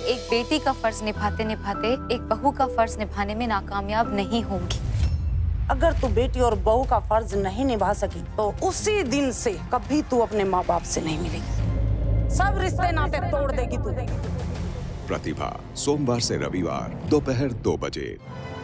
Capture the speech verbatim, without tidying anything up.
एक बेटी का फर्ज निभाते निभाते एक बहू का फर्ज निभाने में नाकामयाब नहीं होंगी। अगर तू बेटी और बहू का फर्ज नहीं निभा सकी तो उसी दिन से कभी तू अपने माँ बाप से नहीं मिलेगी। सब रिश्ते नाते तोड़ देगी तू। प्रतिभा, सोमवार से रविवार दोपहर दो बजे।